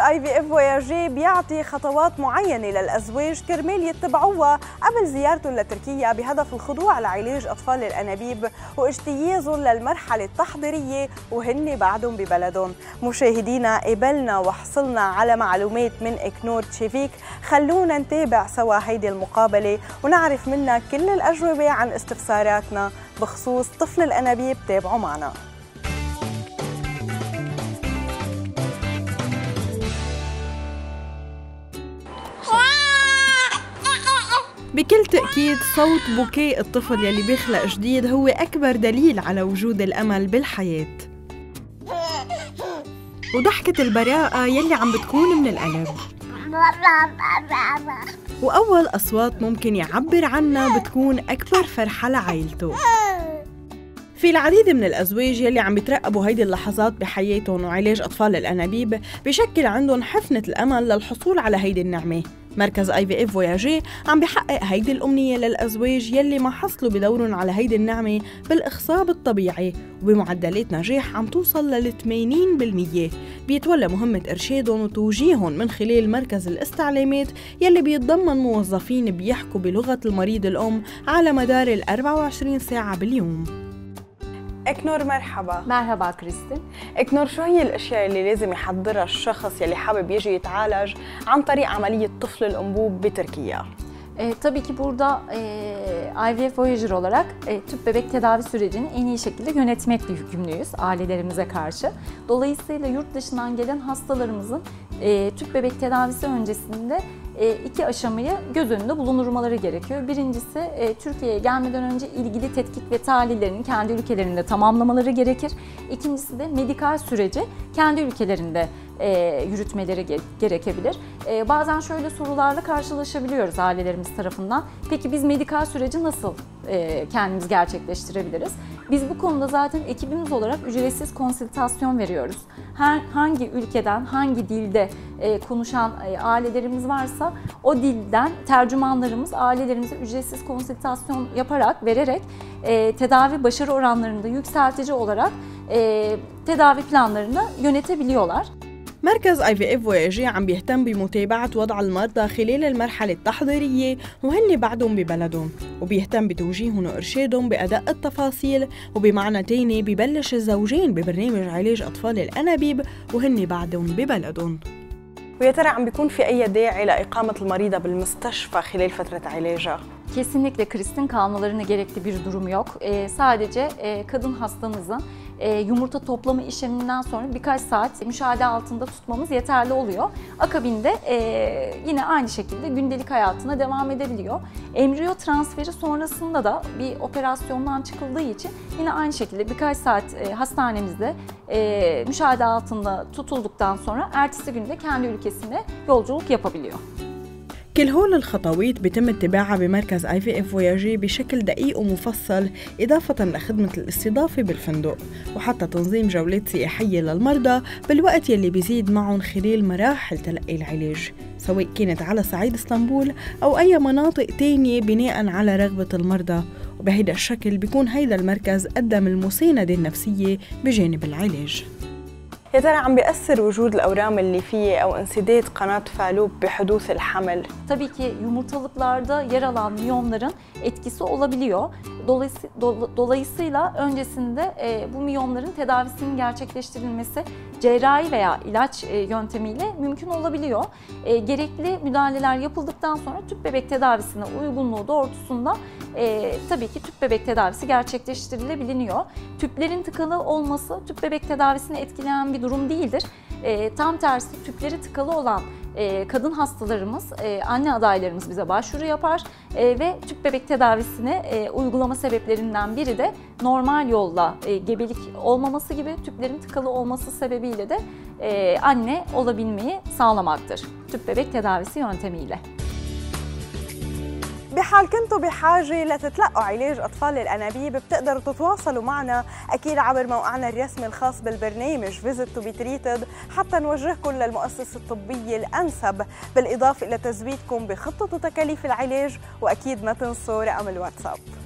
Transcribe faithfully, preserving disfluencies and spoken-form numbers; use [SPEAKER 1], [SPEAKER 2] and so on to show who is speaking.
[SPEAKER 1] اي في اف فواياجي بيعطي خطوات معينة للأزواج كرمال يتبعوها قبل زيارتهم لتركيا بهدف الخضوع لعلاج أطفال الأنابيب واجتيازهم للمرحلة التحضيرية وهن بعدهم ببلدهم. مشاهدينا، قبلنا وحصلنا على معلومات من إكنور تشيفيك، خلونا نتابع سوا هيدي المقابلة ونعرف منها كل الأجوبة عن استفساراتنا بخصوص طفل الأنابيب. تابعوا معنا. بكل تأكيد صوت بكاء الطفل يلي بيخلق جديد هو أكبر دليل على وجود الأمل بالحياة، وضحكة البراءة يلي عم بتكون من القلب، وأول أصوات ممكن يعبر عنها بتكون أكبر فرحة لعائلته. في العديد من الأزواج يلي عم بيترقبوا هيدي اللحظات بحياتهم، وعلاج أطفال الأنابيب بشكل عندهم حفنة الأمل للحصول على هيدي النعمة. مركز اي في اف فواياجي عم بيحقق هيدي الأمنية للأزواج يلي ما حصلوا بدورهم على هيدي النعمة بالإخصاب الطبيعي، وبمعدلات نجاح عم توصل لل ثمانين بالمية. بيتولى مهمة إرشادهم وتوجيههم من خلال مركز الاستعلامات يلي بيتضمن موظفين بيحكوا بلغة المريض الأم على مدار ال أربعة وعشرين ساعة باليوم. إكنور مرحبا.
[SPEAKER 2] مرحبا كريستين.
[SPEAKER 1] إكنور، شو هي الأشياء اللي لازم يحضرها الشخص يلي حابب يجي يتعالج عن طريق عملية طفل الأنبوب بتركيا؟
[SPEAKER 2] E, tabii ki burada e, I V F Voyager olarak e, tüp bebek tedavi sürecini en iyi şekilde yönetmekle yükümlüyüz ailelerimize karşı. Dolayısıyla yurt dışından gelen hastalarımızın e, tüp bebek tedavisi öncesinde e, iki aşamayı göz önünde bulundurmaları gerekiyor. Birincisi e, Türkiye'ye gelmeden önce ilgili tetkik ve tahlillerini kendi ülkelerinde tamamlamaları gerekir. İkincisi de medikal süreci kendi ülkelerinde E, yürütmeleri ge gerekebilir. E, bazen şöyle sorularla karşılaşabiliyoruz ailelerimiz tarafından. Peki biz medikal süreci nasıl e, kendimiz gerçekleştirebiliriz? Biz bu konuda zaten ekibimiz olarak ücretsiz konsültasyon veriyoruz. Her, hangi ülkeden, hangi dilde e, konuşan e, ailelerimiz varsa o dilden tercümanlarımız ailelerimize ücretsiz konsültasyon yaparak, vererek e, tedavi başarı oranlarında yükseltici olarak e, tedavi planlarını yönetebiliyorlar.
[SPEAKER 1] مركز اي في اف فواياجي عم بيهتم بمتابعة وضع المرضى خلال المرحلة التحضيرية وهن بعدهم ببلدهم، وبيهتم بتوجيههم وإرشادهم بأدق التفاصيل، وبمعنى تاني ببلش الزوجين ببرنامج علاج أطفال الأنابيب وهن بعدهم ببلدهم. ويا ترى عم بيكون في أي داعي لإقامة المريضة بالمستشفى خلال فترة علاجها؟
[SPEAKER 2] Kesinlikle Kristin kalmalarına gerekli bir durum yok. Ee, sadece e, kadın hastamızın e, yumurta toplama işleminden sonra birkaç saat müşahede altında tutmamız yeterli oluyor. Akabinde e, yine aynı şekilde gündelik hayatına devam edebiliyor. Embriyo transferi sonrasında da bir operasyondan çıkıldığı için yine aynı şekilde birkaç saat e, hastanemizde e, müşahede altında tutulduktan sonra ertesi günde kendi ülkesine yolculuk yapabiliyor.
[SPEAKER 1] كل هول الخطوات بيتم اتباعها بمركز اي في اف فواياجي بشكل دقيق ومفصل، إضافة لخدمة الاستضافة بالفندق وحتى تنظيم جولات سياحية للمرضى بالوقت يلي بيزيد معهم خلال مراحل تلقي العلاج، سواء كانت على صعيد اسطنبول أو أي مناطق تانية بناء على رغبة المرضى. وبهيدا الشكل بيكون هيدا المركز قدم المساندة النفسية بجانب العلاج. يا ترى عم بيأثر وجود الأورام الليفية أو انسداد قناة فالوب بحدوث الحمل؟
[SPEAKER 2] Tabii ki yumurtalıklarda yer alan miyomların etkisi olabiliyor. Dolayısıyla, dolayısıyla öncesinde e, bu miyomların tedavisinin gerçekleştirilmesi cerrahi veya ilaç e, yöntemiyle mümkün olabiliyor. E, gerekli müdahaleler yapıldıktan sonra tüp bebek tedavisine uygunluğu doğrultusunda e, tabii ki tüp bebek tedavisi gerçekleştirilebiliyor. Tüplerin tıkalı olması tüp bebek tedavisini etkileyen bir durum değildir. E, tam tersi tüpleri tıkalı olan e, kadın hastalarımız, e, anne adaylarımız bize başvuru yapar e, ve tüp bebek tedavisini e, uygulama sebeplerinden biri de normal yolla e, gebelik olmaması gibi tüplerin tıkalı olması sebebiyle de e, anne olabilmeyi sağlamaktır tüp bebek tedavisi yöntemiyle.
[SPEAKER 1] بحال كنتوا بحاجة لتتلقوا علاج أطفال الأنابيب بتقدروا تتواصلوا معنا أكيد عبر موقعنا الرسمي الخاص بالبرنامج Visit to be Treated حتى نوجهكم للمؤسسة الطبية الأنسب، بالإضافة إلى تزويدكم بخطة وتكاليف العلاج، وأكيد ما تنسوا رقم الواتساب.